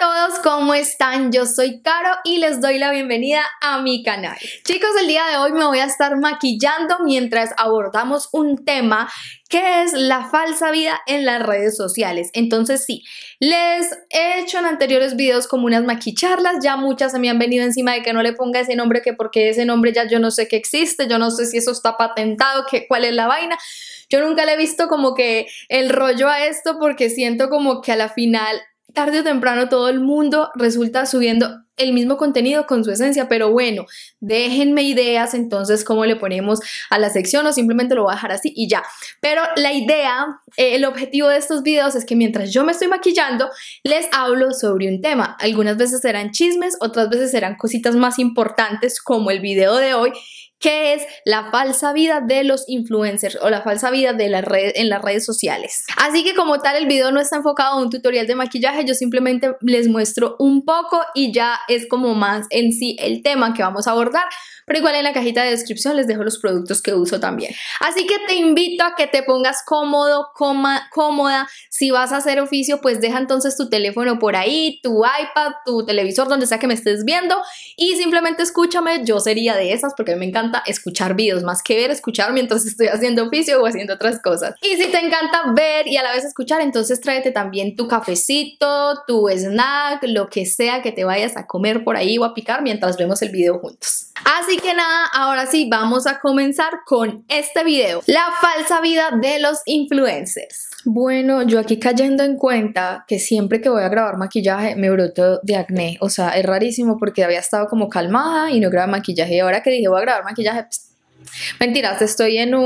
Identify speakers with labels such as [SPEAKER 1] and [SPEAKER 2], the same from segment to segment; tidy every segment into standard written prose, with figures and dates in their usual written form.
[SPEAKER 1] todos, ¿cómo están? Yo soy Caro y les doy la bienvenida a mi canal. Chicos, el día de hoy me voy a estar maquillando mientras abordamos un tema que es la falsa vida en las redes sociales. Entonces sí, les he hecho en anteriores videos como unas maquicharlas, ya muchas se me han venido encima de que no le ponga ese nombre, que porque ese nombre ya yo no sé que existe, yo no sé si eso está patentado, que cuál es la vaina. Yo nunca le he visto como que el rollo a esto porque siento como que a la final, tarde o temprano, todo el mundo resulta subiendo el mismo contenido con su esencia, pero bueno, déjenme ideas entonces cómo le ponemos a la sección o simplemente lo voy a dejar así y ya. Pero la idea, el objetivo de estos videos es que mientras yo me estoy maquillando, les hablo sobre un tema. Algunas veces serán chismes, otras veces serán cositas más importantes como el video de hoy, que es la falsa vida de los influencers o la falsa vida de en las redes sociales. Así que como tal el video no está enfocado en un tutorial de maquillaje, yo simplemente les muestro un poco y ya es como más en sí el tema que vamos a abordar. Pero igual en la cajita de descripción les dejo los productos que uso también. Así que te invito a que te pongas cómodo, cómoda. Si vas a hacer oficio, pues deja entonces tu teléfono por ahí, tu iPad, tu televisor, donde sea que me estés viendo y simplemente escúchame. Yo sería de esas porque a mí me encanta escuchar videos, más que ver, escuchar mientras estoy haciendo oficio o haciendo otras cosas. Y si te encanta ver y a la vez escuchar, entonces tráete también tu cafecito, tu snack, lo que sea que te vayas a comer por ahí o a picar mientras vemos el video juntos. Así que nada, ahora sí vamos a comenzar con este video, la falsa vida de los influencers. Bueno, yo aquí cayendo en cuenta que siempre que voy a grabar maquillaje me broto de acné, o sea, es rarísimo porque había estado como calmada y no grababa maquillaje y ahora que dije voy a grabar maquillaje, mentiras, estoy en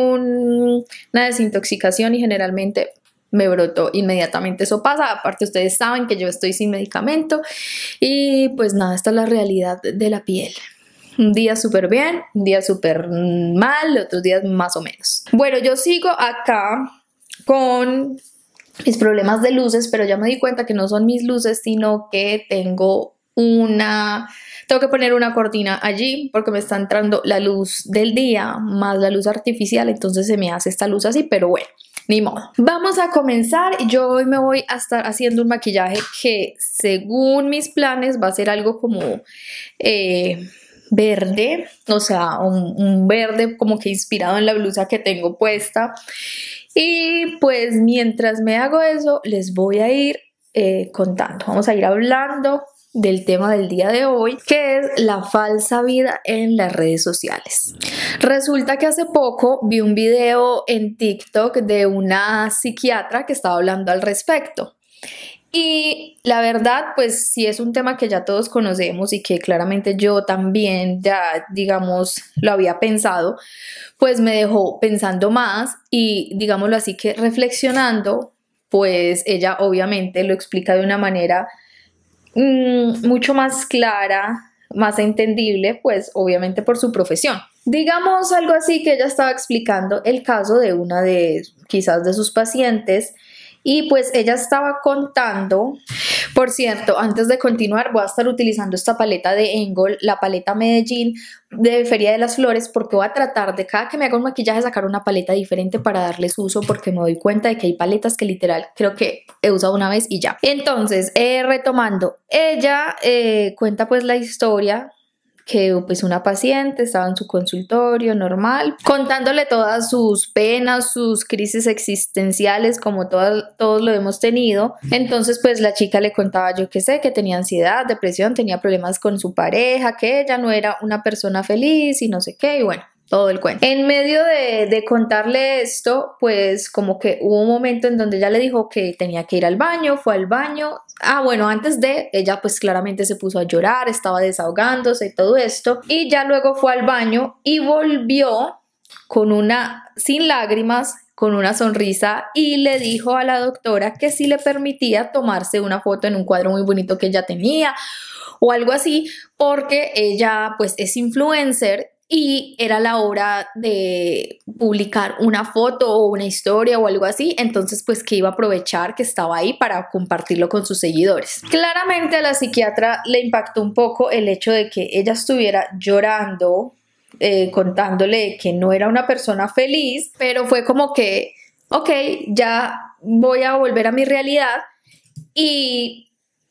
[SPEAKER 1] una desintoxicación y generalmente me brotó inmediatamente. Eso pasa, aparte ustedes saben que yo estoy sin medicamento y pues nada, esta es la realidad de la piel. Un día súper bien, un día súper mal, otros días más o menos. Bueno, yo sigo acá con mis problemas de luces, pero ya me di cuenta que no son mis luces, sino que tengo que poner una cortina allí porque me está entrando la luz del día más la luz artificial, entonces se me hace esta luz así, pero bueno, ni modo. Vamos a comenzar. Yo hoy me voy a estar haciendo un maquillaje que según mis planes va a ser algo como verde, o sea, un verde como que inspirado en la blusa que tengo puesta. Y pues mientras me hago eso, les voy a ir contando. Vamos a ir hablando del tema del día de hoy, que es la falsa vida en las redes sociales. Resulta que hace poco vi un video en TikTok de una psiquiatra que estaba hablando al respecto. Y la verdad, pues sí es un tema que ya todos conocemos y que claramente yo también ya, digamos, lo había pensado, pues me dejó pensando más y, digámoslo así, que reflexionando, pues ella obviamente lo explica de una manera mucho más clara, más entendible, pues obviamente por su profesión. Digamos algo así, que ella estaba explicando el caso de una de quizás de sus pacientes. Y pues ella estaba contando, por cierto, antes de continuar voy a estar utilizando esta paleta de Engel, la paleta Medellín de Feria de las Flores, porque voy a tratar de cada que me haga un maquillaje sacar una paleta diferente para darles uso, porque me doy cuenta de que hay paletas que literal creo que he usado una vez y ya. Entonces, retomando, ella cuenta pues la historia que pues una paciente estaba en su consultorio normal, contándole todas sus penas, sus crisis existenciales, como todos lo hemos tenido. Entonces pues la chica le contaba, yo qué sé, que tenía ansiedad, depresión, tenía problemas con su pareja, que ella no era una persona feliz y no sé qué, y bueno, todo el cuento. En medio de contarle esto, pues como que hubo un momento en donde ella le dijo que tenía que ir al baño, fue al baño. Bueno, antes de, ella pues claramente se puso a llorar, estaba desahogándose y todo esto. Y ya luego fue al baño y volvió sin lágrimas, con una sonrisa y le dijo a la doctora que si le permitía tomarse una foto en un cuadro muy bonito que ella tenía o algo así, porque ella pues es influencer y era la hora de publicar una foto o una historia o algo así, entonces pues que iba a aprovechar que estaba ahí para compartirlo con sus seguidores. Claramente a la psiquiatra le impactó un poco el hecho de que ella estuviera llorando, contándole que no era una persona feliz, pero fue como que, ok, ya voy a volver a mi realidad y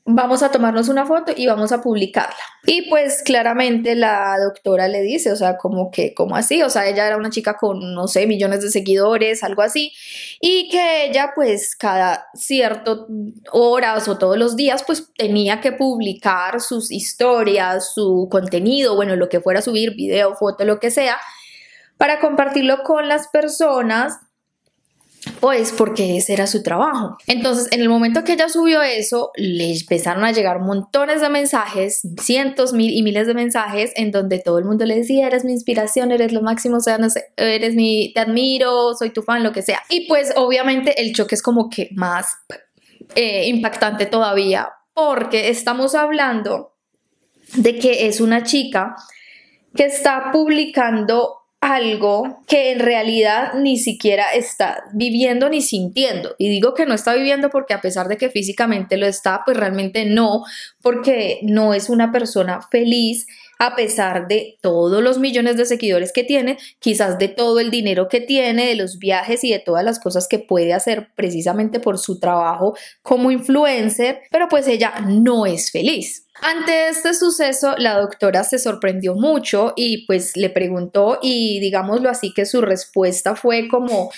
[SPEAKER 1] vamos a tomarnos una foto y vamos a publicarla. Y pues claramente la doctora le dice, o sea, como que, ¿cómo así? O sea, ella era una chica con, no sé, millones de seguidores, algo así, y que ella pues cada ciertas horas o todos los días pues tenía que publicar sus historias, su contenido, bueno, lo que fuera a subir, video, foto, lo que sea, para compartirlo con las personas, pues porque ese era su trabajo. Entonces, en el momento que ella subió eso, le empezaron a llegar montones de mensajes, cientos, mil y miles de mensajes, en donde todo el mundo le decía, eres mi inspiración, eres lo máximo, o sea, no sé, te admiro, soy tu fan, lo que sea. Y pues obviamente el choque es como que más impactante todavía, porque estamos hablando de que es una chica que está publicando algo que en realidad ni siquiera está viviendo ni sintiendo. Y digo que no está viviendo porque a pesar de que físicamente lo está, pues realmente no, porque no es una persona feliz a pesar de todos los millones de seguidores que tiene, quizás de todo el dinero que tiene, de los viajes y de todas las cosas que puede hacer precisamente por su trabajo como influencer, pero pues ella no es feliz. Ante este suceso, la doctora se sorprendió mucho y pues le preguntó y digámoslo así que su respuesta fue como,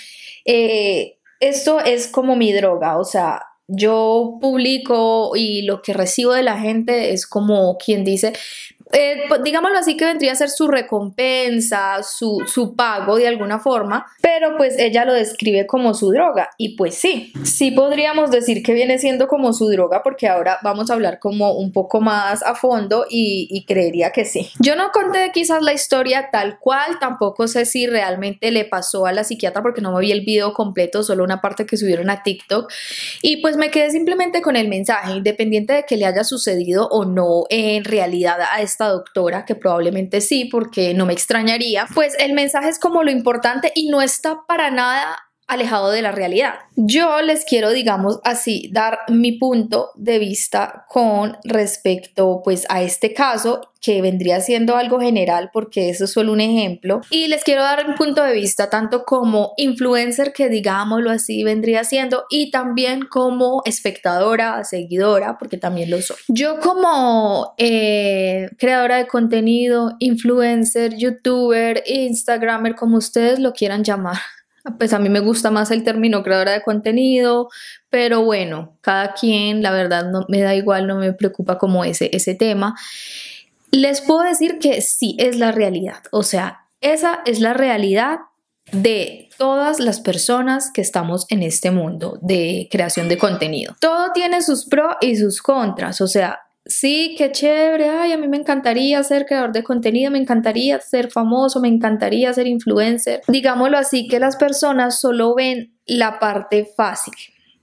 [SPEAKER 1] esto es como mi droga, o sea, yo publico y lo que recibo de la gente es como quien dice, pues, digámoslo así que vendría a ser su recompensa, su pago de alguna forma, pero pues ella lo describe como su droga y pues sí podríamos decir que viene siendo como su droga porque ahora vamos a hablar como un poco más a fondo y creería que sí. Yo no conté quizás la historia tal cual, tampoco sé si realmente le pasó a la psiquiatra porque no me vi el video completo, solo una parte que subieron a TikTok y pues me quedé simplemente con el mensaje, independiente de que le haya sucedido o no en realidad a esta doctora, que probablemente sí, porque no me extrañaría, pues el mensaje es como lo importante y no está para nada alejado de la realidad. Yo les quiero, digamos así, dar mi punto de vista con respecto pues a este caso que vendría siendo algo general porque eso es solo un ejemplo y les quiero dar un punto de vista tanto como influencer que digámoslo así vendría siendo y también como espectadora, seguidora porque también lo soy. Yo como creadora de contenido, influencer, youtuber, instagramer, como ustedes lo quieran llamar, pues a mí me gusta más el término creadora de contenido, pero bueno, cada quien, la verdad, no me da igual, no me preocupa como ese tema. Les puedo decir que sí es la realidad, o sea, esa es la realidad de todas las personas que estamos en este mundo de creación de contenido. Todo tiene sus pros y sus contras, o sea, sí, qué chévere, ay, a mí me encantaría ser creador de contenido, me encantaría ser famoso, me encantaría ser influencer. Digámoslo así, que las personas solo ven la parte fácil.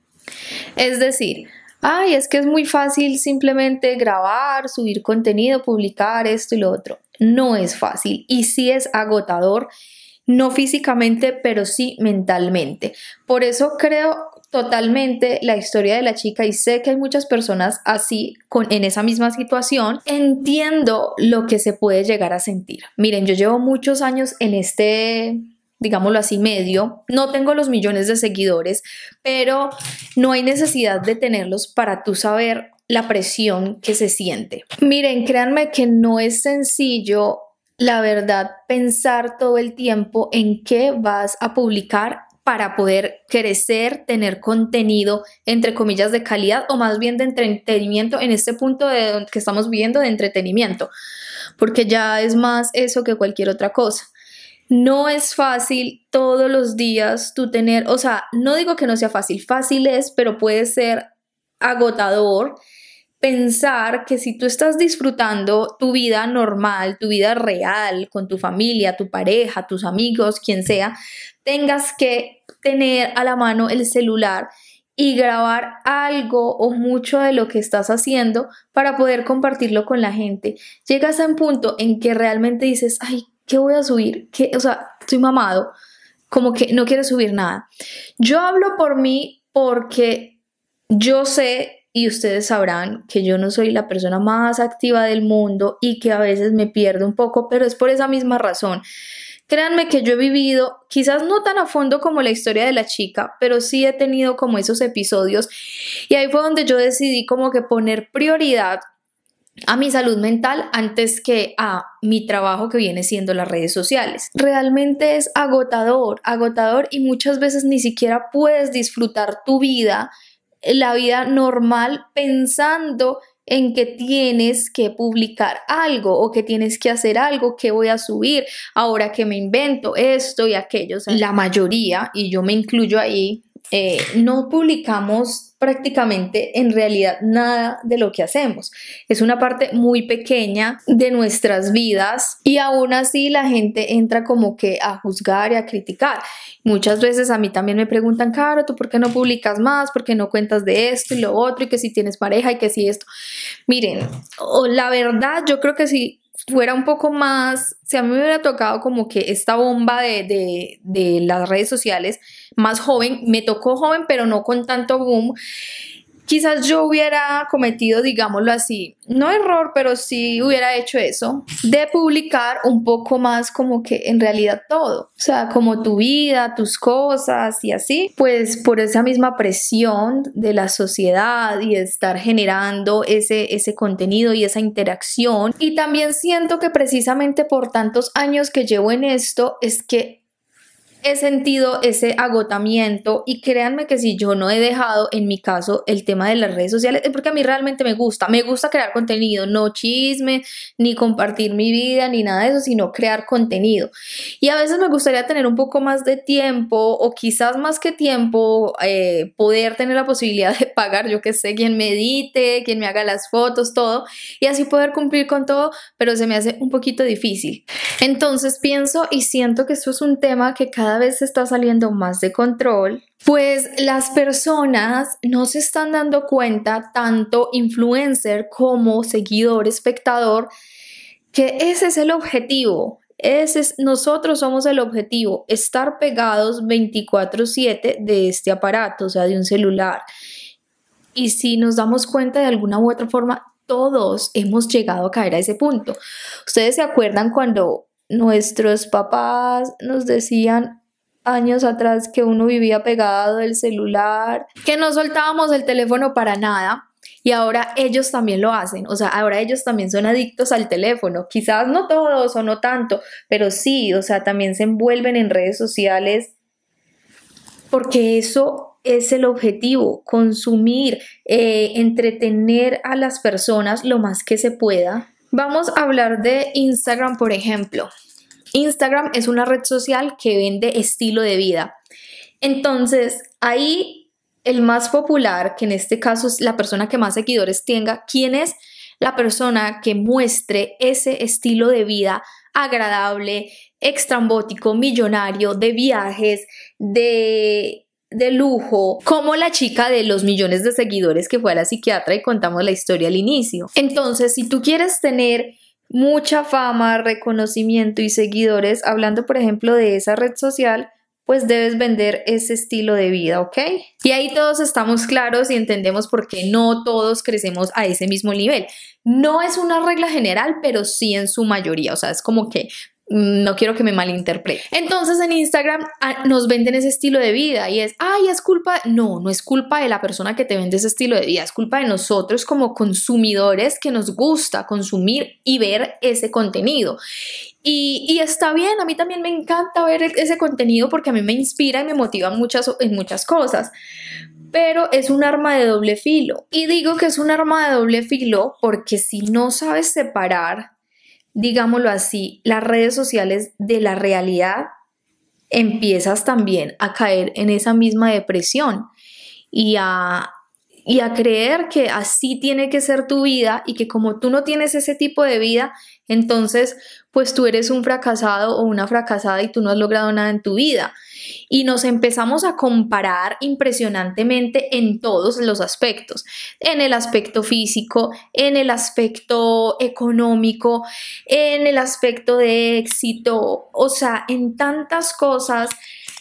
[SPEAKER 1] Es decir, ay, es que es muy fácil simplemente grabar, subir contenido, publicar esto y lo otro. No es fácil y sí es agotador, no físicamente, pero sí mentalmente. Por eso creo totalmente la historia de la chica y sé que hay muchas personas así en esa misma situación. Entiendo lo que se puede llegar a sentir. Miren, yo llevo muchos años en este, digámoslo así, medio. No tengo los millones de seguidores, pero no hay necesidad de tenerlos para tú saber la presión que se siente. Miren, créanme que no es sencillo, la verdad, pensar todo el tiempo en qué vas a publicar para poder crecer, tener contenido, entre comillas, de calidad o más bien de entretenimiento en este punto que estamos viviendo de entretenimiento, porque ya es más eso que cualquier otra cosa. No es fácil todos los días tú tener, o sea, no digo que no sea fácil, fácil es, pero puede ser agotador pensar que si tú estás disfrutando tu vida normal, tu vida real, con tu familia, tu pareja, tus amigos, quien sea, tengas que tener a la mano el celular y grabar algo o mucho de lo que estás haciendo para poder compartirlo con la gente. Llegas a un punto en que realmente dices, ay, ¿qué voy a subir? ¿Qué? O sea, estoy mamado, como que no quiero subir nada. Yo hablo por mí porque yo sé y ustedes sabrán que yo no soy la persona más activa del mundo y que a veces me pierdo un poco, pero es por esa misma razón Créanme que yo he vivido, quizás no tan a fondo como la historia de la chica, pero sí he tenido como esos episodios y ahí fue donde yo decidí como que poner prioridad a mi salud mental antes que a mi trabajo que viene siendo las redes sociales. Realmente es agotador y muchas veces ni siquiera puedes disfrutar tu vida, la vida normal, pensando en que tienes que publicar algo o que tienes que hacer algo, que voy a subir, ahora que me invento esto y aquello. O sea, la mayoría, y yo me incluyo ahí, no publicamos prácticamente en realidad nada de lo que hacemos. Es una parte muy pequeña de nuestras vidas y aún así la gente entra como que a juzgar y a criticar. Muchas veces a mí también me preguntan, Caro, ¿tú por qué no publicas más? ¿Por qué no cuentas de esto y lo otro? Y que si tienes pareja y que si esto. Miren, la verdad yo creo que si fuera un poco más, si a mí me hubiera tocado como que esta bomba de las redes sociales más joven, me tocó joven pero no con tanto boom, quizás yo hubiera cometido, digámoslo así, no error, pero sí hubiera hecho eso, de publicar un poco más como que en realidad todo, o sea, como tu vida, tus cosas y así, pues por esa misma presión de la sociedad y de estar generando ese contenido y esa interacción. Y también siento que precisamente por tantos años que llevo en esto es que he sentido ese agotamiento y créanme que si yo no he dejado en mi caso el tema de las redes sociales es porque a mí realmente me gusta crear contenido, no chisme, ni compartir mi vida, ni nada de eso, sino crear contenido. Y a veces me gustaría tener un poco más de tiempo o quizás más que tiempo, poder tener la posibilidad de pagar, yo que sé, quien me edite, quien me haga las fotos, todo, y así poder cumplir con todo, pero se me hace un poquito difícil. Entonces pienso y siento que esto es un tema que cada vez se está saliendo más de control, pues las personas no se están dando cuenta, tanto influencer como seguidor, espectador, que ese es el objetivo. Nosotros somos el objetivo, estar pegados 24/7 de este aparato, o sea, de un celular. Y si nos damos cuenta de alguna u otra forma, todos hemos llegado a caer a ese punto. ¿Ustedes se acuerdan cuando nuestros papás nos decían años atrás que uno vivía pegado del celular, que no soltábamos el teléfono para nada? Y ahora ellos también lo hacen, o sea, ahora ellos también son adictos al teléfono, quizás no todos o no tanto, pero sí, o sea, también se envuelven en redes sociales porque eso es el objetivo, consumir, entretener a las personas lo más que se pueda. Vamos a hablar de Instagram, por ejemplo. Instagram es una red social que vende estilo de vida. Entonces, ahí el más popular, que en este caso es la persona que más seguidores tenga, ¿quién es la persona que muestre ese estilo de vida agradable, extrambótico, millonario, de viajes, de lujo, como la chica de los millones de seguidores que fue a la psiquiatra y contamos la historia al inicio? Entonces, si tú quieres tener mucha fama, reconocimiento y seguidores, hablando por ejemplo de esa red social, pues debes vender ese estilo de vida, ¿ok? Y ahí todos estamos claros y entendemos por qué no todos crecemos a ese mismo nivel. No es una regla general, pero sí en su mayoría, o sea, es como que no quiero que me malinterprete. Entonces en Instagram nos venden ese estilo de vida y es, ay, es culpa, no es culpa de la persona que te vende ese estilo de vida, es culpa de nosotros como consumidores que nos gusta consumir y ver ese contenido. Y está bien, a mí también me encanta ver ese contenido porque a mí me inspira y me motiva en muchas cosas. Pero es un arma de doble filo. Y digo que es un arma de doble filo porque si no sabes separar, digámoslo así, las redes sociales de la realidad, empiezas también a caer en esa misma depresión y a creer que así tiene que ser tu vida y que como tú no tienes ese tipo de vida, entonces pues tú eres un fracasado o una fracasada y tú no has logrado nada en tu vida. Y nos empezamos a comparar impresionantemente en todos los aspectos, en el aspecto físico, en el aspecto económico, en el aspecto de éxito, o sea, en tantas cosas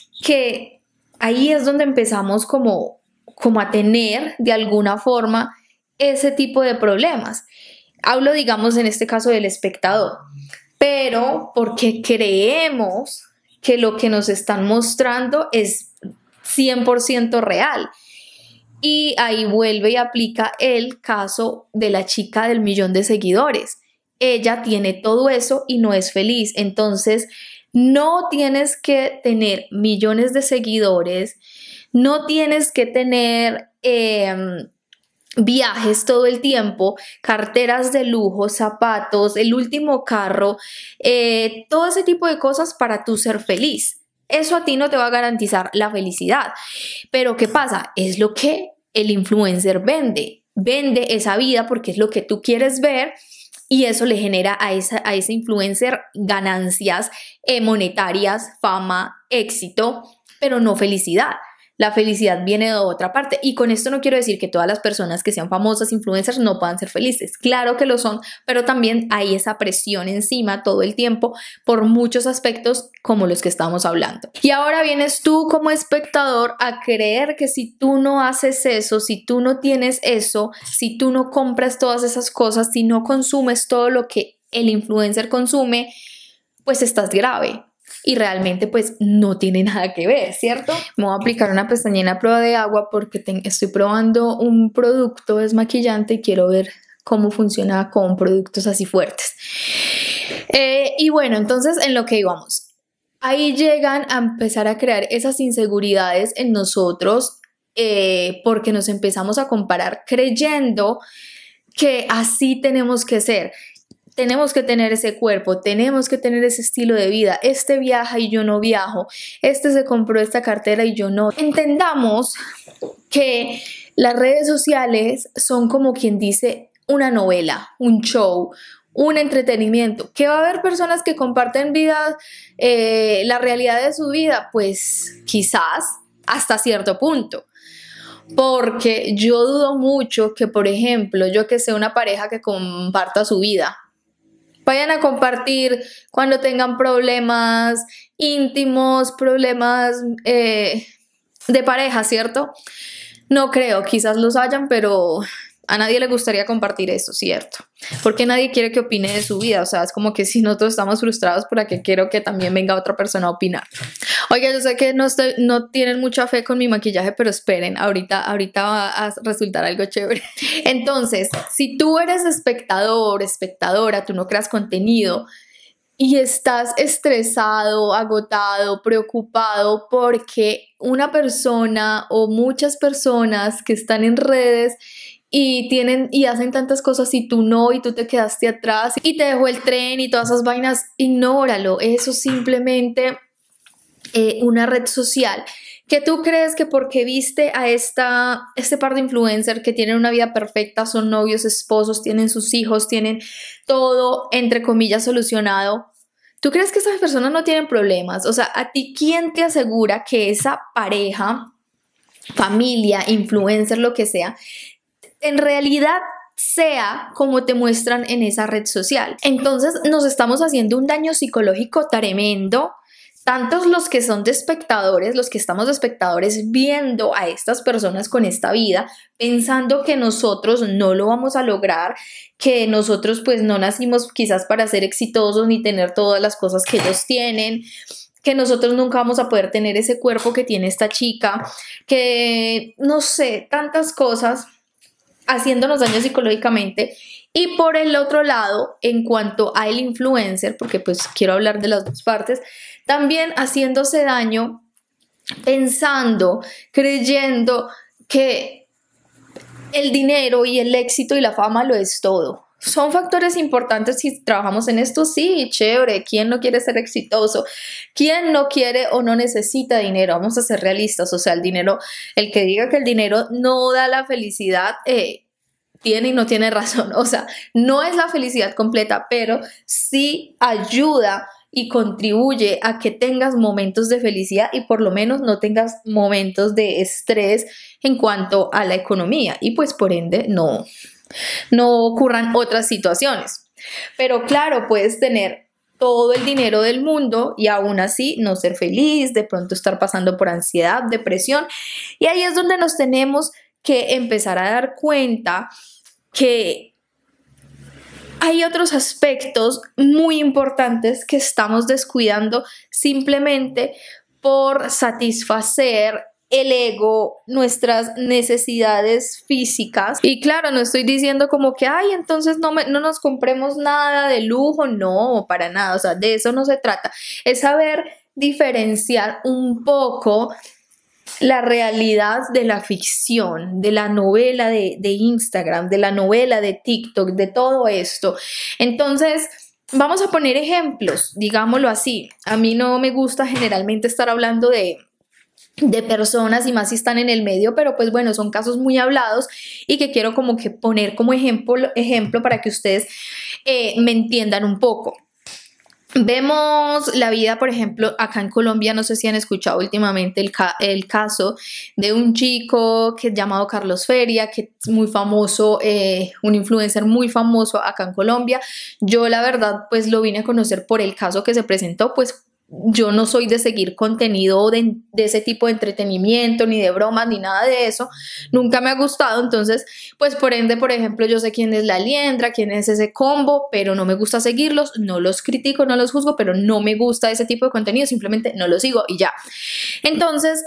[SPEAKER 1] que ahí es donde empezamos como a tener de alguna forma ese tipo de problemas. Hablo, digamos, en este caso del espectador. pero porque creemos que lo que nos están mostrando es 100% real. Y ahí vuelve y aplica el caso de la chica del 1.000.000 de seguidores. Ella tiene todo eso y no es feliz. Entonces, no tienes que tener millones de seguidores, no tienes que tener viajes todo el tiempo, carteras de lujo, zapatos, el último carro, todo ese tipo de cosas para tú ser feliz. Eso a ti no te va a garantizar la felicidad. Pero ¿qué pasa? Es lo que el influencer vende. Vende esa vida porque es lo que tú quieres ver y eso le genera a ese influencer ganancias monetarias, fama, éxito, pero no felicidad. La felicidad viene de otra parte y con esto no quiero decir que todas las personas que sean famosas, influencers, no puedan ser felices. Claro que lo son, pero también hay esa presión encima todo el tiempo por muchos aspectos como los que estamos hablando. Y ahora vienes tú como espectador a creer que si tú no haces eso, si tú no tienes eso, si tú no compras todas esas cosas, si no consumes todo lo que el influencer consume, pues estás grave. Y realmente pues no tiene nada que ver, ¿cierto? Me voy a aplicar una pestañina a prueba de agua porque estoy probando un producto desmaquillante y quiero ver cómo funciona con productos así fuertes. Y bueno, entonces en lo que íbamos, ahí llegan a empezar a crear esas inseguridades en nosotros porque nos empezamos a comparar creyendo que así tenemos que ser. Tenemos que tener ese cuerpo, tenemos que tener ese estilo de vida. Este viaja y yo no viajo. Este se compró esta cartera y yo no. Entendamos que las redes sociales son como quien dice una novela, un show, un entretenimiento. ¿Que va a haber personas que comparten vida, la realidad de su vida? Pues quizás hasta cierto punto. Porque yo dudo mucho que, por ejemplo, yo que sé, una pareja que comparta su vida, vayan a compartir cuando tengan problemas íntimos, problemas de pareja, ¿cierto? No creo, quizás los hayan, pero a nadie le gustaría compartir eso, ¿cierto? Porque nadie quiere que opine de su vida, o sea, es como que si nosotros estamos frustrados, ¿para qué quiero que también venga otra persona a opinar? Oiga, yo sé que no tienen mucha fe con mi maquillaje, pero esperen, ahorita va a resultar algo chévere. Entonces, si tú eres espectador, espectadora, tú no creas contenido y estás estresado, agotado, preocupado porque una persona o muchas personas que están en redes y hacen tantas cosas y tú no, y tú te quedaste atrás y te dejó el tren y todas esas vainas, ignóralo. Eso simplemente una red social que tú crees que porque viste a este par de influencers que tienen una vida perfecta, son novios, esposos, tienen sus hijos, tienen todo entre comillas solucionado, tú crees que esas personas no tienen problemas. O sea, a ti, ¿quién te asegura que esa pareja, familia, influencer, lo que sea, en realidad sea como te muestran en esa red social? Entonces nos estamos haciendo un daño psicológico tremendo, tantos los que son de espectadores, los que estamos de espectadores viendo a estas personas con esta vida, pensando que nosotros no lo vamos a lograr, que nosotros pues no nacimos quizás para ser exitosos ni tener todas las cosas que ellos tienen, que nosotros nunca vamos a poder tener ese cuerpo que tiene esta chica, que no sé, tantas cosas haciéndonos daño psicológicamente. Y por el otro lado, en cuanto a el influencer, porque pues quiero hablar de las dos partes, también haciéndose daño pensando, creyendo que el dinero y el éxito y la fama lo es todo. Son factores importantes si trabajamos en esto, sí, chévere. ¿Quién no quiere ser exitoso? ¿Quién no quiere o no necesita dinero? Vamos a ser realistas, o sea, el dinero, el que diga que el dinero no da la felicidad, tiene y no tiene razón. O sea, no es la felicidad completa, pero sí ayuda y contribuye a que tengas momentos de felicidad y por lo menos no tengas momentos de estrés en cuanto a la economía y pues por ende no ocurran otras situaciones. Pero claro, puedes tener todo el dinero del mundo y aún así no ser feliz, de pronto estar pasando por ansiedad, depresión, y ahí es donde nos tenemos que empezar a dar cuenta que hay otros aspectos muy importantes que estamos descuidando simplemente por satisfacer el ego, nuestras necesidades físicas. Y claro, no estoy diciendo como que, ay, entonces no nos compremos nada de lujo, no, para nada, o sea, de eso no se trata. Es saber diferenciar un poco la realidad de la ficción, de la novela de Instagram, de la novela de TikTok, de todo esto. Entonces, vamos a poner ejemplos, digámoslo así. A mí no me gusta generalmente estar hablando de personas y más si están en el medio, pero pues bueno, son casos muy hablados y que quiero como que poner como ejemplo para que ustedes me entiendan un poco. Vemos la vida, por ejemplo, acá en Colombia, no sé si han escuchado últimamente el caso de un chico que es llamado Carlos Feria, que es muy famoso, un influencer muy famoso acá en Colombia. Yo la verdad pues lo vine a conocer por el caso que se presentó, pues yo no soy de seguir contenido de ese tipo de entretenimiento, ni de bromas, ni nada de eso. Nunca me ha gustado, entonces, pues por ende, por ejemplo, yo sé quién es La Liendra, quién es ese combo, pero no me gusta seguirlos, no los critico, no los juzgo, pero no me gusta ese tipo de contenido, simplemente no lo sigo y ya. Entonces,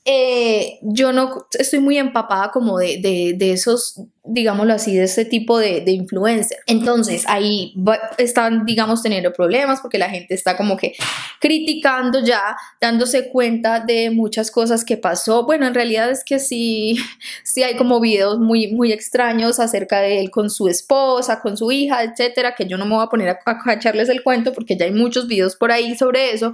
[SPEAKER 1] yo no estoy muy empapada como de esos, digámoslo así, de ese tipo de influencers. Entonces ahí están, digamos, teniendo problemas porque la gente está como que criticando ya, dándose cuenta de muchas cosas que pasó. Bueno, en realidad es que sí hay como videos muy extraños acerca de él con su esposa, con su hija, etcétera, que yo no me voy a poner a echarles el cuento porque ya hay muchos videos por ahí sobre eso.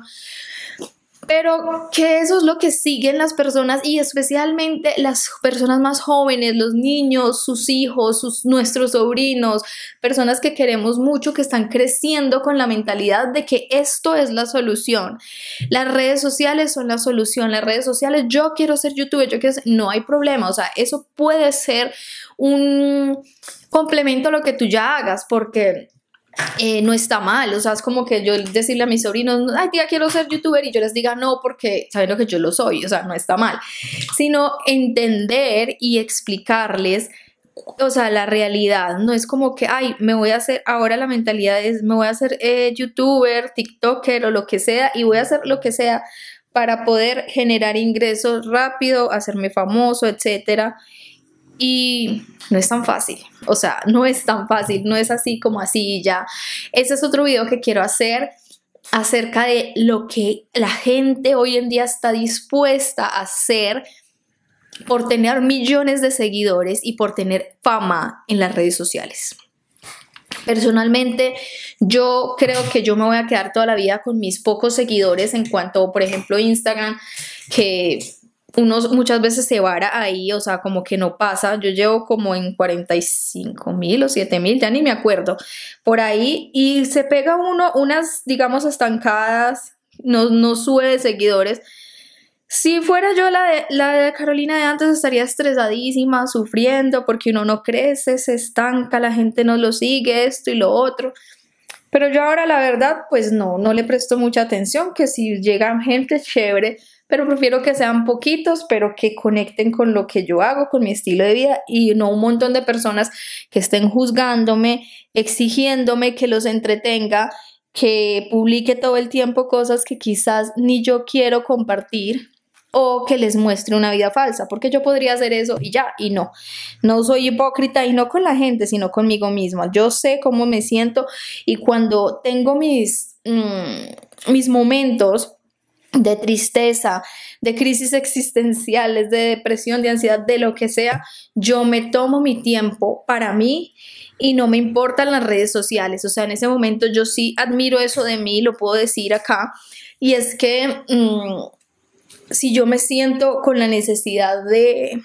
[SPEAKER 1] Pero que eso es lo que siguen las personas y especialmente las personas más jóvenes, los niños, sus hijos, nuestros sobrinos, personas que queremos mucho, que están creciendo con la mentalidad de que esto es la solución. Las redes sociales son la solución, las redes sociales, yo quiero ser youtuber, no hay problema, o sea, eso puede ser un complemento a lo que tú ya hagas porque no está mal, o sea, es como que yo decirle a mis sobrinos, ay tía, quiero ser youtuber y yo les diga no porque saben lo que yo lo soy, o sea, no está mal, sino entender y explicarles, o sea, la realidad, no es como que, ay, me voy a hacer, ahora la mentalidad es, me voy a hacer youtuber, tiktoker o lo que sea y voy a hacer lo que sea para poder generar ingresos rápido, hacerme famoso, etcétera. Y no es tan fácil, o sea, no es tan fácil, no es así como así y ya. Ese es otro video que quiero hacer acerca de lo que la gente hoy en día está dispuesta a hacer por tener millones de seguidores y por tener fama en las redes sociales. Personalmente, yo creo que yo me voy a quedar toda la vida con mis pocos seguidores en cuanto, por ejemplo, Instagram, que uno muchas veces se vara ahí, o sea, como que no pasa. Yo llevo como en 45.000 o 7.000, ya ni me acuerdo, por ahí, y se pega uno unas, digamos, estancadas, no sube de seguidores. Si fuera yo la de Carolina de antes, estaría estresadísima, sufriendo, porque uno no crece, se estanca, la gente no lo sigue, esto y lo otro. Pero yo ahora, la verdad, pues no le presto mucha atención, que si llegan gente, chévere, pero prefiero que sean poquitos, pero que conecten con lo que yo hago, con mi estilo de vida y no un montón de personas que estén juzgándome, exigiéndome que los entretenga, que publique todo el tiempo cosas que quizás ni yo quiero compartir o que les muestre una vida falsa, porque yo podría hacer eso y ya, y no soy hipócrita y no con la gente, sino conmigo misma. Yo sé cómo me siento y cuando tengo mis momentos de tristeza, de crisis existenciales, de depresión, de ansiedad, de lo que sea, yo me tomo mi tiempo para mí y no me importan las redes sociales. O sea, en ese momento yo sí admiro eso de mí, lo puedo decir acá, y es que si yo me siento con la necesidad de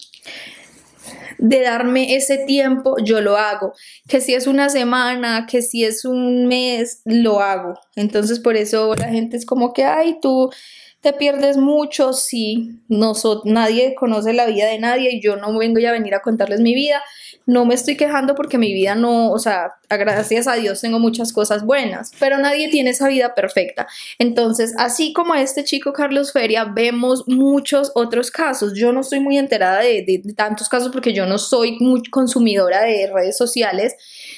[SPEAKER 1] darme ese tiempo, yo lo hago. Que si es una semana, que si es un mes, lo hago. Entonces por eso la gente es como que, ay, tú te pierdes mucho. Sí, nadie conoce la vida de nadie y yo no vengo ya a venir a contarles mi vida. No me estoy quejando porque mi vida no, o sea, gracias a Dios tengo muchas cosas buenas, pero nadie tiene esa vida perfecta. Entonces, así como este chico Carlos Feria, vemos muchos otros casos. Yo no estoy muy enterada de tantos casos porque yo no soy muy consumidora de redes sociales,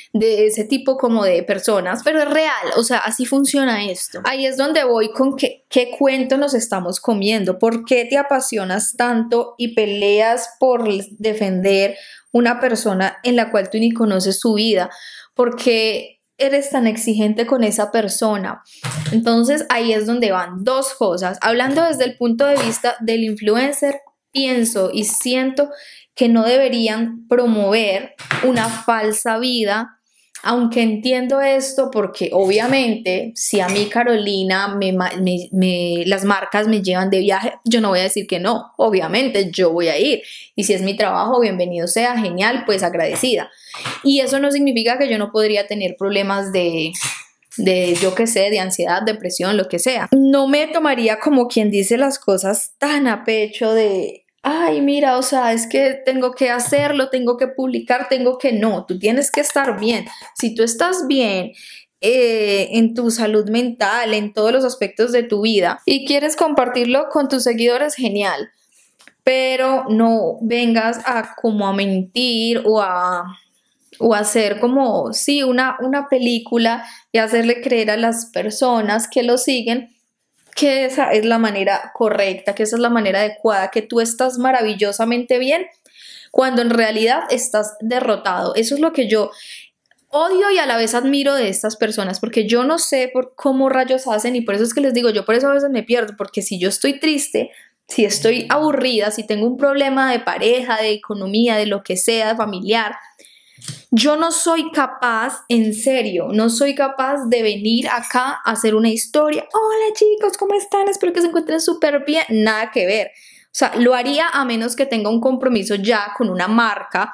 [SPEAKER 1] de ese tipo como de personas, pero es real, o sea, así funciona esto. Ahí es donde voy con qué cuento nos estamos comiendo, por qué te apasionas tanto y peleas por defender una persona en la cual tú ni conoces su vida, porque eres tan exigente con esa persona. Entonces ahí es donde van dos cosas. Hablando desde el punto de vista del influencer, pienso y siento que no deberían promover una falsa vida, aunque entiendo esto porque obviamente si a mí Carolina las marcas me llevan de viaje, yo no voy a decir que no, obviamente yo voy a ir, y si es mi trabajo, bienvenido sea, genial, pues agradecida. Y eso no significa que yo no podría tener problemas de yo qué sé, de ansiedad, depresión, lo que sea. No me tomaría como quien dice las cosas tan a pecho de ay, mira, o sea, es que tengo que hacerlo, tengo que publicar, tengo que no, tú tienes que estar bien. Si tú estás bien en tu salud mental, en todos los aspectos de tu vida y quieres compartirlo con tus seguidores, genial, pero no vengas a como a mentir o a hacer como, sí, una película y hacerle creer a las personas que lo siguen que esa es la manera correcta, que esa es la manera adecuada, que tú estás maravillosamente bien cuando en realidad estás derrotado. Eso es lo que yo odio y a la vez admiro de estas personas, porque yo no sé por cómo rayos hacen y por eso es que les digo, yo por eso a veces me pierdo, porque si yo estoy triste, si estoy aburrida, si tengo un problema de pareja, de economía, de lo que sea, familiar, yo no soy capaz, en serio, no soy capaz de venir acá a hacer una historia. Hola chicos, ¿cómo están? Espero que se encuentren súper bien. Nada que ver. O sea, lo haría a menos que tenga un compromiso ya con una marca,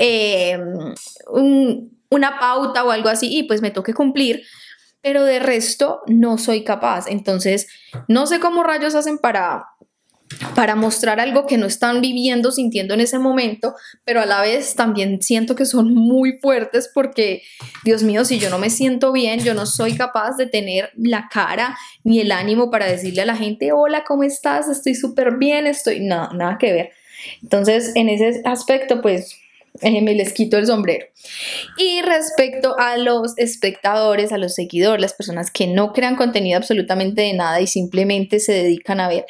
[SPEAKER 1] una pauta o algo así y pues me toque cumplir. Pero de resto no soy capaz. Entonces, no sé cómo rayos hacen para mostrar algo que no están viviendo, sintiendo en ese momento, pero a la vez también siento que son muy fuertes porque, Dios mío, si yo no me siento bien, yo no soy capaz de tener la cara ni el ánimo para decirle a la gente, hola, ¿cómo estás? Estoy súper bien, no, nada que ver. Entonces, en ese aspecto, pues, me les quito el sombrero. Y respecto a los espectadores, a los seguidores, las personas que no crean contenido absolutamente de nada y simplemente se dedican a ver,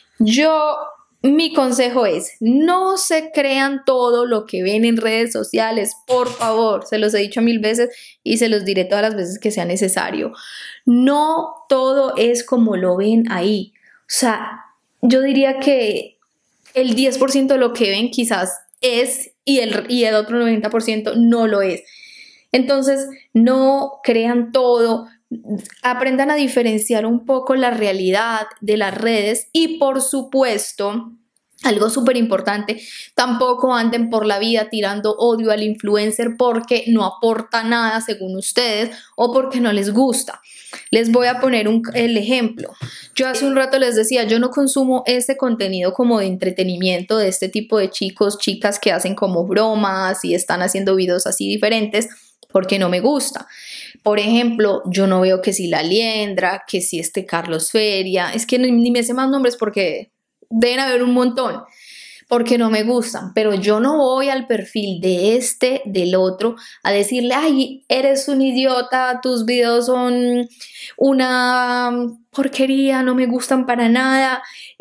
[SPEAKER 1] mi consejo es, no se crean todo lo que ven en redes sociales, por favor, se los he dicho 1000 veces y se los diré todas las veces que sea necesario. No todo es como lo ven ahí. O sea, yo diría que el 10% de lo que ven quizás es y el otro 90% no lo es. Entonces, no crean todo. Aprendan a diferenciar un poco la realidad de las redes y por supuesto, algo súper importante, tampoco anden por la vida tirando odio al influencer porque no aporta nada según ustedes o porque no les gusta. Les voy a poner el ejemplo. Yo hace un rato les decía, yo no consumo ese contenido como de entretenimiento de este tipo de chicos, chicas que hacen como bromas y están haciendo videos así diferentes porque no me gusta. Por ejemplo, yo no veo que si La Liendra, que si Carlos Feria, es que ni me sé más nombres porque deben haber un montón, porque no me gustan, pero yo no voy al perfil de del otro, a decirle, ay, eres un idiota, tus videos son una porquería, no me gustan para nada,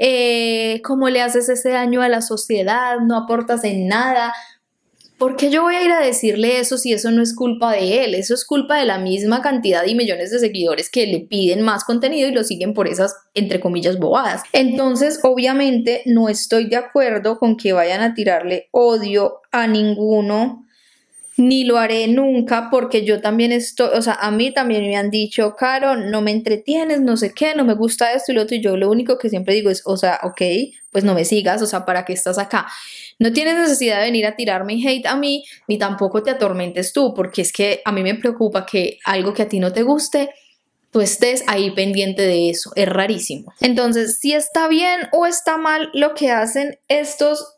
[SPEAKER 1] ¿cómo le haces ese daño a la sociedad? No aportas en nada. ¿Por qué yo voy a ir a decirle eso si eso no es culpa de él? Eso es culpa de la misma cantidad y millones de seguidores que le piden más contenido y lo siguen por esas, entre comillas, bobadas. Entonces, obviamente, no estoy de acuerdo con que vayan a tirarle odio a ninguno, ni lo haré nunca porque yo también estoy, o sea, a mí también me han dicho, Caro, no me entretienes, no sé qué, no me gusta esto y lo otro, y yo lo único que siempre digo es, o sea, ok, pues no me sigas, o sea, ¿para qué estás acá? No tienes necesidad de venir a tirarme hate a mí, ni tampoco te atormentes tú, porque es que a mí me preocupa que algo que a ti no te guste, tú estés ahí pendiente de eso, es rarísimo. Entonces, si está bien o está mal lo que hacen estos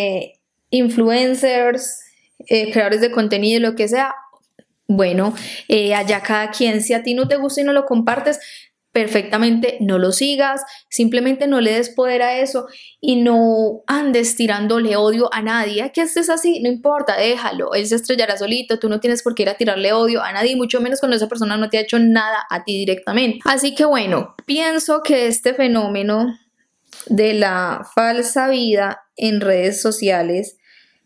[SPEAKER 1] influencers, creadores de contenido, lo que sea, bueno, allá cada quien, si a ti no te gusta y no lo compartes, perfectamente no lo sigas, simplemente no le des poder a eso y no andes tirándole odio a nadie. Que estés así, no importa, déjalo, él se estrellará solito, tú no tienes por qué ir a tirarle odio a nadie, mucho menos cuando esa persona no te ha hecho nada a ti directamente. Así que bueno, pienso que este fenómeno de la falsa vida en redes sociales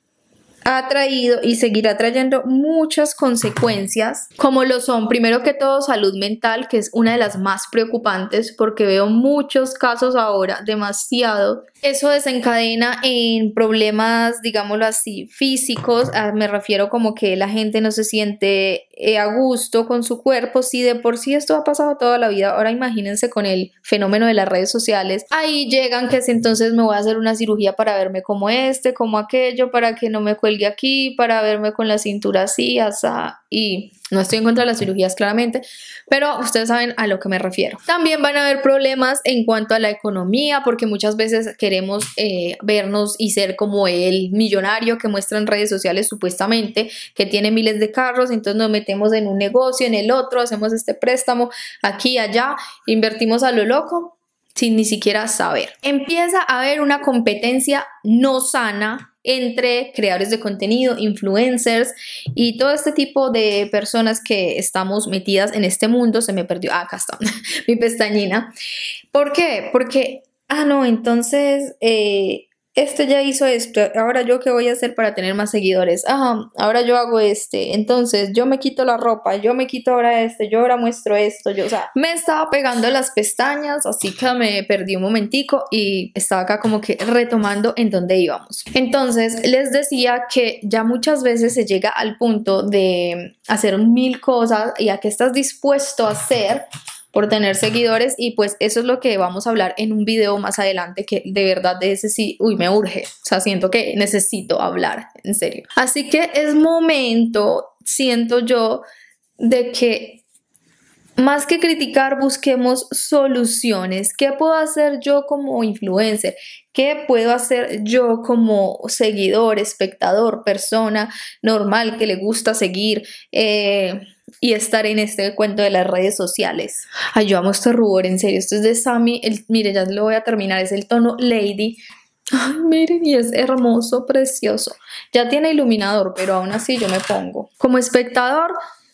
[SPEAKER 1] ha traído y seguirá trayendo muchas consecuencias, como lo son, primero que todo, salud mental, que es una de las más preocupantes porque veo muchos casos ahora, demasiado. Eso desencadena en problemas, digámoslo así, físicos. Me refiero como que la gente no se siente a gusto con su cuerpo. Si de por sí esto ha pasado toda la vida, ahora imagínense con el fenómeno de las redes sociales. Ahí llegan que si entonces me voy a hacer una cirugía para verme como como aquello, para que no me cuelgue aquí, para verme con la cintura así, asá. Y no estoy en contra de las cirugías claramente, pero ustedes saben a lo que me refiero. También van a haber problemas en cuanto a la economía, porque muchas veces queremos vernos y ser como el millonario que muestra en redes sociales supuestamente, que tiene miles de carros, entonces nos metemos en un negocio, en el otro, hacemos este préstamo aquí, allá, invertimos a lo loco sin ni siquiera saber. Empieza a haber una competencia no sana entre creadores de contenido, influencers y todo este tipo de personas que estamos metidas en este mundo. Se me perdió, acá está mi pestañina. ¿Por qué? Porque, no, entonces este ya hizo esto, ahora yo qué voy a hacer para tener más seguidores, ahora yo hago entonces yo me quito la ropa, yo me quito ahora yo ahora muestro esto, o sea, me estaba pegando las pestañas, así que me perdí un momentico y estaba acá como que retomando en dónde íbamos. Entonces les decía que ya muchas veces se llega al punto de hacer 1000 cosas y a qué estás dispuesto a hacer por tener seguidores, y pues eso es lo que vamos a hablar en un video más adelante, que de verdad de ese sí, me urge, o sea, siento que necesito hablar, en serio. Así que es momento, siento yo, de que más que criticar, busquemos soluciones. ¿Qué puedo hacer yo como influencer? ¿Qué puedo hacer yo como seguidor, espectador, persona normal que le gusta seguir y estar en este cuento de las redes sociales? Ay, yo amo este rubor, en serio. Esto es de Sammy. Mire, ya lo voy a terminar. Es el tono Lady. Ay, miren, y es hermoso, precioso. Ya tiene iluminador, pero aún así yo me pongo. Como espectador,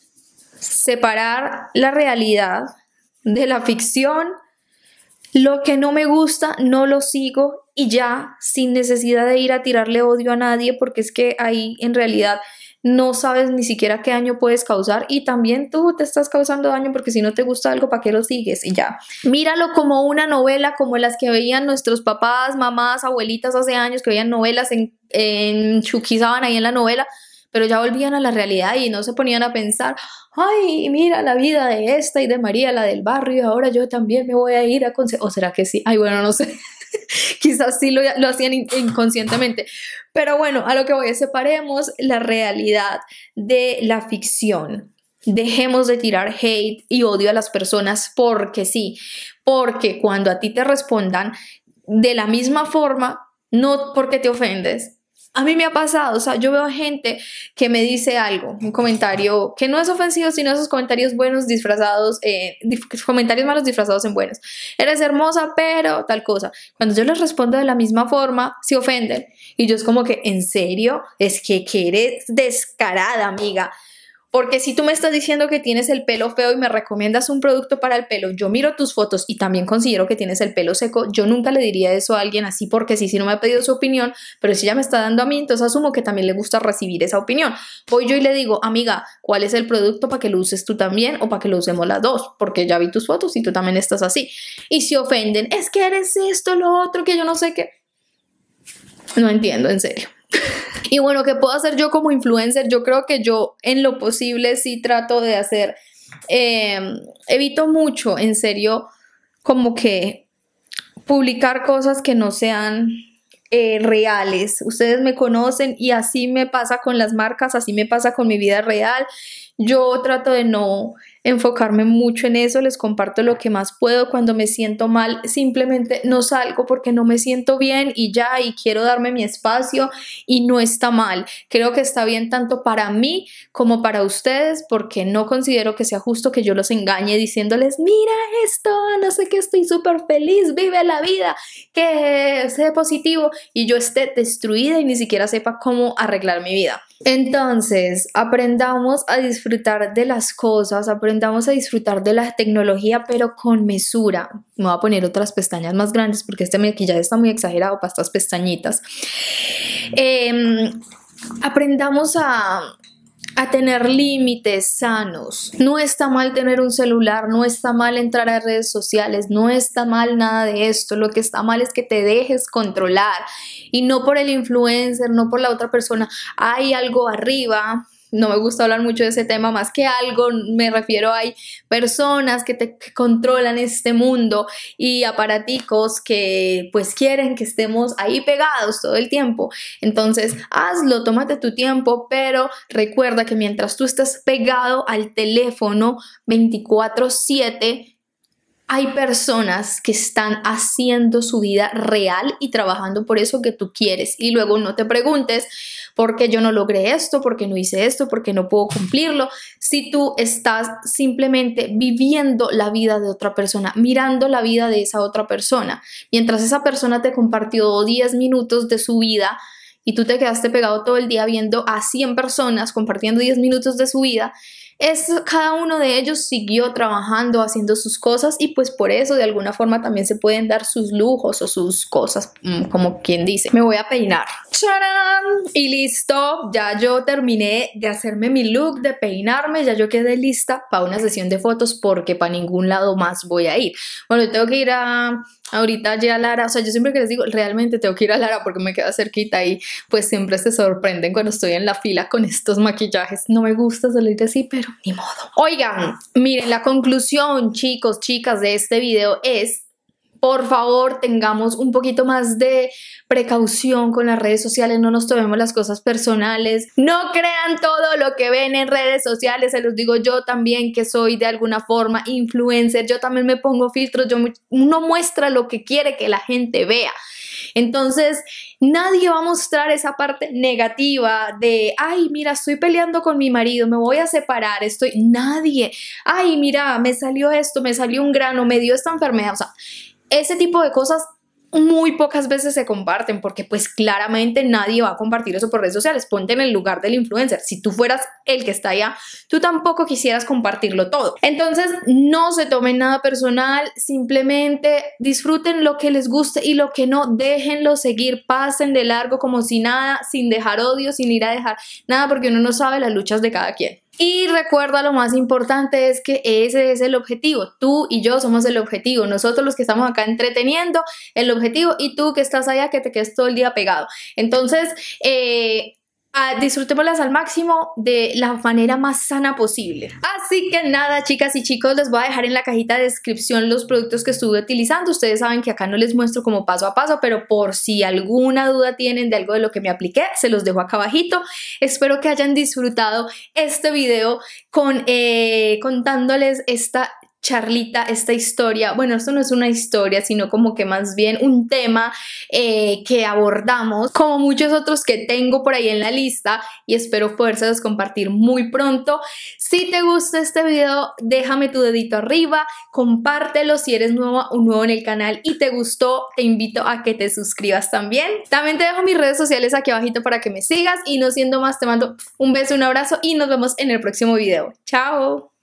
[SPEAKER 1] separar la realidad de la ficción. Lo que no me gusta, no lo sigo y ya, sin necesidad de ir a tirarle odio a nadie, porque es que ahí en realidad no sabes ni siquiera qué daño puedes causar, y también tú te estás causando daño, porque si no te gusta algo, ¿para qué lo sigues? Y ya. Míralo como una novela, como las que veían nuestros papás, mamás, abuelitas hace años, que veían novelas chuquizaban ahí en la novela, pero ya volvían a la realidad y no se ponían a pensar, ay, mira la vida de esta y de María, la del barrio, ahora yo también me voy a ir a o será que sí, ay, bueno, no sé. Quizás sí lo hacían inconscientemente, pero bueno, a lo que voy, separemos la realidad de la ficción. Dejemos de tirar hate y odio a las personas porque sí, porque cuando a ti te respondan de la misma forma, no porque te ofendes. A mí me ha pasado, o sea, yo veo gente que me dice algo, un comentario que no es ofensivo, sino esos comentarios buenos disfrazados, comentarios malos disfrazados en buenos. Eres hermosa, pero tal cosa. Cuando yo les respondo de la misma forma, se ofenden. Y yo es como que, ¿en serio? Es que eres descarada, amiga. Porque si tú me estás diciendo que tienes el pelo feo y me recomiendas un producto para el pelo, yo miro tus fotos y también considero que tienes el pelo seco, yo nunca le diría eso a alguien así porque sí, si no me ha pedido su opinión, pero si ella me está dando a mí, entonces asumo que también le gusta recibir esa opinión. Voy yo y le digo, amiga, ¿cuál es el producto para que lo uses tú también o para que lo usemos las dos? Porque ya vi tus fotos y tú también estás así. Y se ofenden, es que eres esto, lo otro, que yo no sé qué. No entiendo, en serio. Y bueno, ¿qué puedo hacer yo como influencer? Yo creo que yo en lo posible sí trato de hacer, evito mucho, en serio, como que publicar cosas que no sean reales. Ustedes me conocen y así me pasa con las marcas, así me pasa con mi vida real. Yo trato de no enfocarme mucho en eso, les comparto lo que más puedo. Cuando me siento mal, simplemente no salgo porque no me siento bien y ya, y quiero darme mi espacio y no está mal. Creo que está bien tanto para mí como para ustedes, porque no considero que sea justo que yo los engañe diciéndoles, mira esto, no sé qué, estoy súper feliz, vive la vida, que sea positivo, y yo esté destruida y ni siquiera sepa cómo arreglar mi vida. Entonces, aprendamos a disfrutar de las cosas, aprendamos a disfrutar de la tecnología, pero con mesura. Me voy a poner otras pestañas más grandes porque este maquillaje está muy exagerado para estas pestañitas. Aprendamos a tener límites sanos. No está mal tener un celular, no está mal entrar a redes sociales, no está mal nada de esto. Lo que está mal es que te dejes controlar, y no por el influencer, no por la otra persona. Hay algo arriba. No me gusta hablar mucho de ese tema, más que algo, me refiero a hay personas que controlan este mundo y aparaticos que pues quieren que estemos ahí pegados todo el tiempo. Entonces hazlo, tómate tu tiempo, pero recuerda que mientras tú estés pegado al teléfono 24/7, hay personas que están haciendo su vida real y trabajando por eso que tú quieres. Y luego no te preguntes por qué yo no logré esto, por qué no hice esto, por qué no puedo cumplirlo. Si tú estás simplemente viviendo la vida de otra persona, mirando la vida de esa otra persona, mientras esa persona te compartió 10 minutos de su vida y tú te quedaste pegado todo el día viendo a 100 personas compartiendo 10 minutos de su vida, cada uno de ellos siguió trabajando, haciendo sus cosas, y pues por eso de alguna forma también se pueden dar sus lujos o sus cosas, como quien dice. Me voy a peinar. ¡Charán! Y listo, ya yo terminé de hacerme mi look, de peinarme, ya yo quedé lista para una sesión de fotos porque para ningún lado más voy a ir. Bueno, yo tengo que ir ahorita allí a Lara, o sea, yo siempre que les digo, realmente tengo que ir a Lara porque me queda cerquita y pues siempre se sorprenden cuando estoy en la fila con estos maquillajes. No me gusta salir así, pero ni modo. Oigan, miren, la conclusión, chicos, chicas, de este video es: por favor, tengamos un poquito más de precaución con las redes sociales, no nos tomemos las cosas personales, no crean todo lo que ven en redes sociales. Se los digo yo también, que soy de alguna forma influencer, yo también me pongo filtros, uno muestra lo que quiere que la gente vea. Entonces, nadie va a mostrar esa parte negativa de, ay, mira, estoy peleando con mi marido, me voy a separar, nadie, ay, mira, me salió esto, me salió un grano, me dio esta enfermedad. O sea, ese tipo de cosas muy pocas veces se comparten, porque pues claramente nadie va a compartir eso por redes sociales. Ponte en el lugar del influencer. Si tú fueras el que está allá, tú tampoco quisieras compartirlo todo. Entonces no se tomen nada personal, simplemente disfruten lo que les guste y lo que no, déjenlo seguir, pasen de largo como si nada, sin dejar odio, sin ir a dejar nada, porque uno no sabe las luchas de cada quien. Y recuerda, lo más importante es que ese es el objetivo. Tú y yo somos el objetivo. Nosotros los que estamos acá entreteniendo, el objetivo, y tú que estás allá, que te quedes todo el día pegado. Entonces, disfrutémoslas al máximo de la manera más sana posible. Así que nada, chicas y chicos, les voy a dejar en la cajita de descripción los productos que estuve utilizando. Ustedes saben que acá no les muestro como paso a paso, pero por si alguna duda tienen de algo de lo que me apliqué, se los dejo acá abajito. Espero que hayan disfrutado este video contándoles esta charlita, esta historia. Bueno, esto no es una historia, sino como que más bien un tema que abordamos, como muchos otros que tengo por ahí en la lista, y espero podérselos compartir muy pronto. Si te gusta este video, déjame tu dedito arriba, compártelo. Si eres nuevo o nuevo en el canal y te gustó, te invito a que te suscribas también. También te dejo mis redes sociales aquí abajito para que me sigas, y no siendo más, te mando un beso, un abrazo y nos vemos en el próximo video. ¡Chao!